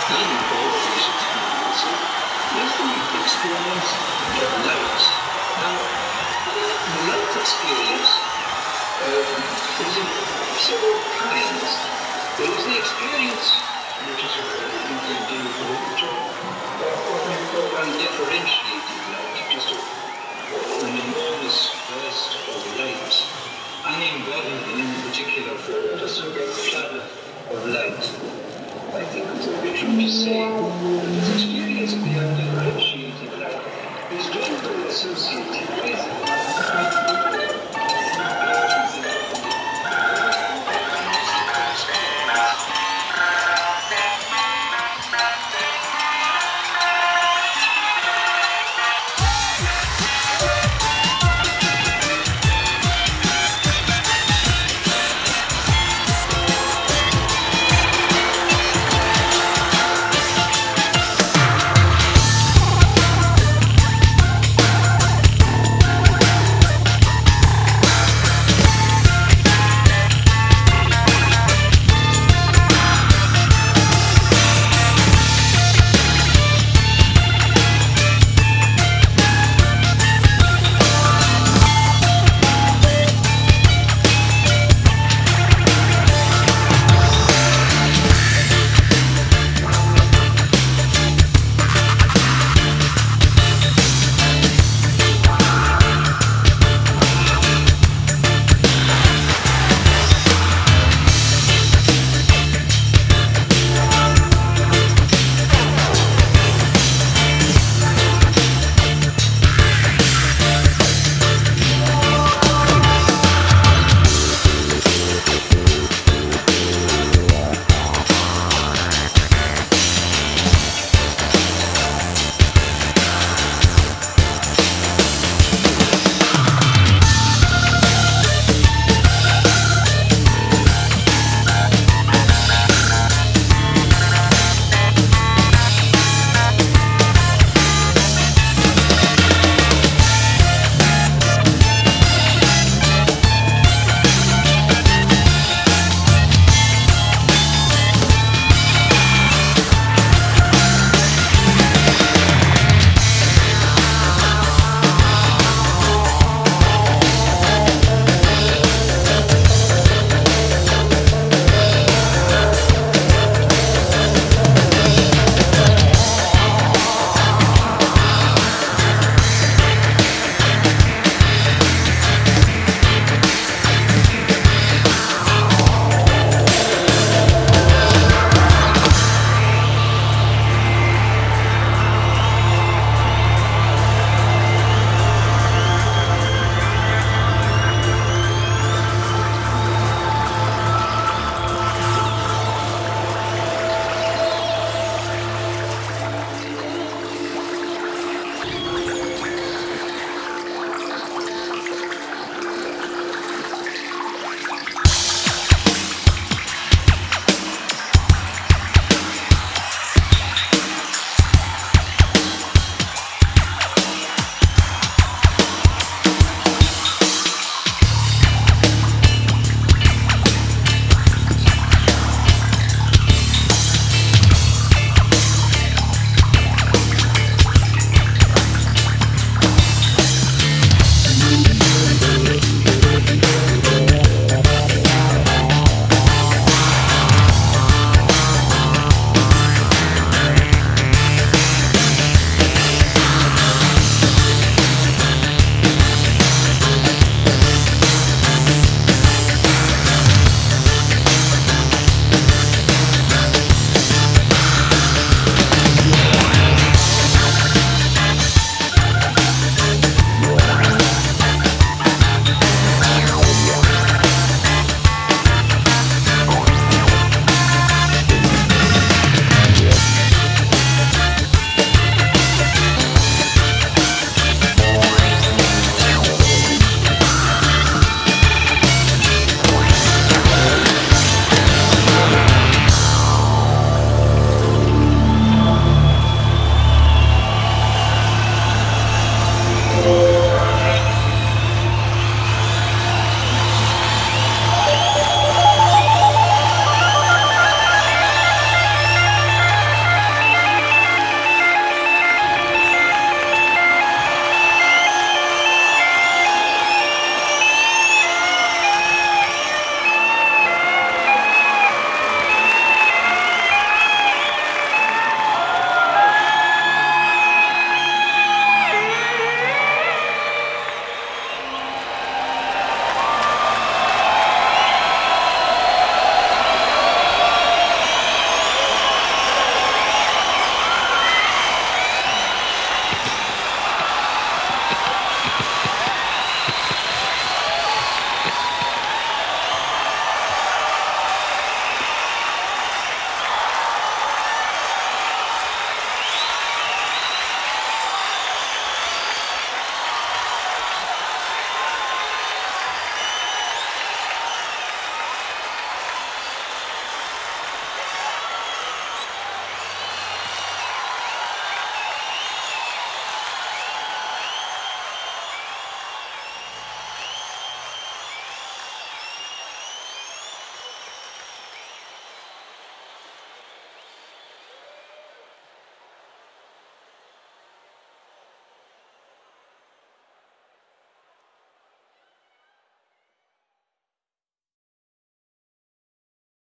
And all of these experiences is the experience of light. Now, the light experience is in several kinds. There is the experience which is you can do which are what we call undifferentiated light, just an enormous burst of light, unembodied in any particular form, just a great flood of light. I think it's a bit true to say that this experience of the undifferentiated light is generally associated with